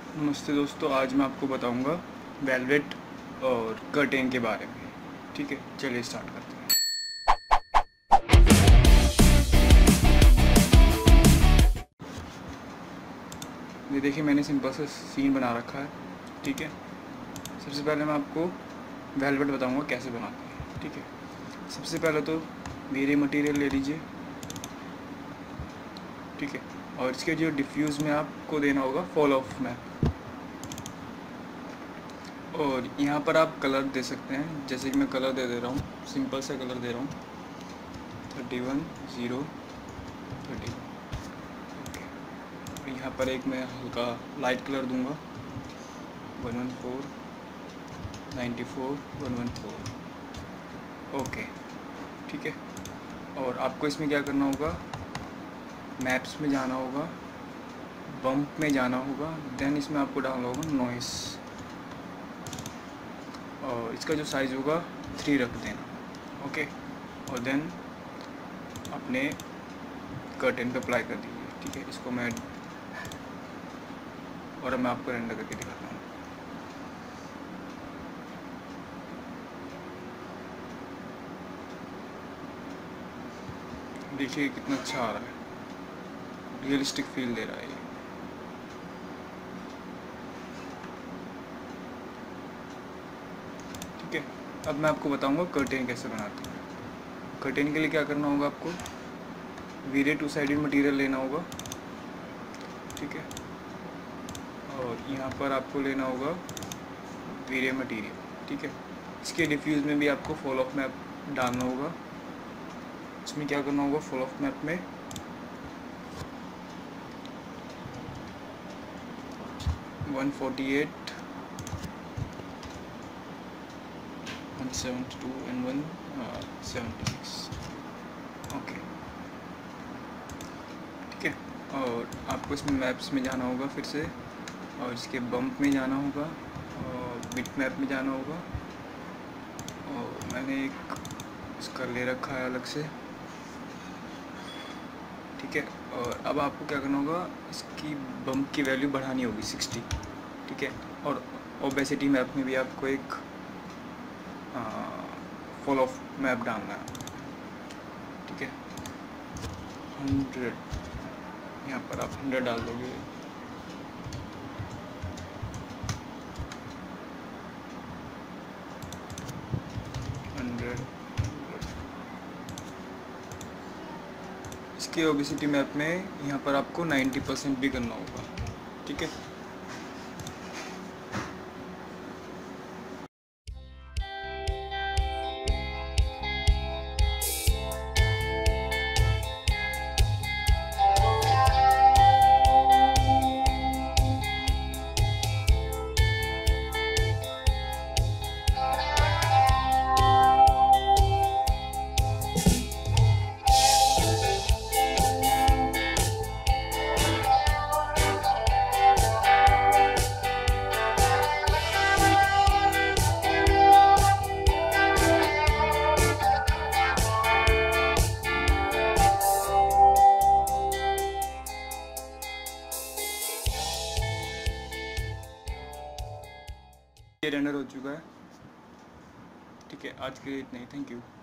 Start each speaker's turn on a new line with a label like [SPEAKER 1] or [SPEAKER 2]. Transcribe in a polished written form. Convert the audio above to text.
[SPEAKER 1] नमस्ते दोस्तों, आज मैं आपको बताऊंगा वेलवेट और कर्टेन के बारे में। ठीक है, चलिए स्टार्ट करते हैं। ये देखिए, मैंने सिंपल सा सीन बना रखा है। ठीक है, सबसे पहले मैं आपको वेलवेट बताऊंगा कैसे बनाते हैं। ठीक है, सबसे पहले तो मेरे मटेरियल ले लीजिए। ठीक है, और इसके जो डिफ्यूज़ में आपको देना होगा फॉल ऑफ मैप, और यहाँ पर आप कलर दे सकते हैं। जैसे कि मैं कलर दे रहा हूँ, सिंपल सा कलर दे रहा हूँ 31 0 31। ओके, और यहाँ पर एक मैं हल्का लाइट कलर दूंगा 114 94 114। ओके, ठीक है। और आपको इसमें क्या करना होगा, मैप्स में जाना होगा, बम्प में जाना होगा, देन इसमें आपको डालना होगा नॉइस, और इसका जो साइज़ होगा 3 रख देना। ओके, और देन अपने कर्टेन पे अप्लाई कर दीजिए। ठीक है, इसको मैं आपको रेंडर करके दिखाता हूँ। देखिए कितना अच्छा आ रहा है, रियलिस्टिक फील दे रहा है ये। ठीक है, अब मैं आपको बताऊंगा कर्टेन कैसे बनाते हैं। कर्टेन के लिए क्या करना होगा, आपको वीरे टू साइडेड मटेरियल लेना होगा। ठीक है, और यहाँ पर आपको लेना होगा वीरे मटेरियल। ठीक है, इसके डिफ्यूज़ में भी आपको फॉल ऑफ मैप डालना होगा। इसमें क्या करना होगा, फॉल ऑफ मैप में 148 172 एंड 176। ओके, ठीक है। और आपको इसमें मैप्स में जाना होगा फिर से, और इसके बम्प में जाना होगा, और बिट मैप में जाना होगा, और मैंने एक इसका ले रखा है अलग से। ठीक है, और अब आपको क्या करना होगा, इसकी बम्प की वैल्यू बढ़ानी होगी 60। ठीक है, और ओबेसिटी मैप में भी आपको एक फॉल ऑफ मैप डालना है। ठीक है, 100, यहाँ पर आप 100 डाल दोगे। इसके ओबेसिटी मैप में यहाँ पर आपको 90% भी करना होगा। ठीक है, ये रेंडर हो चुका है। ठीक है, आज के लिए इतना ही। Thank you.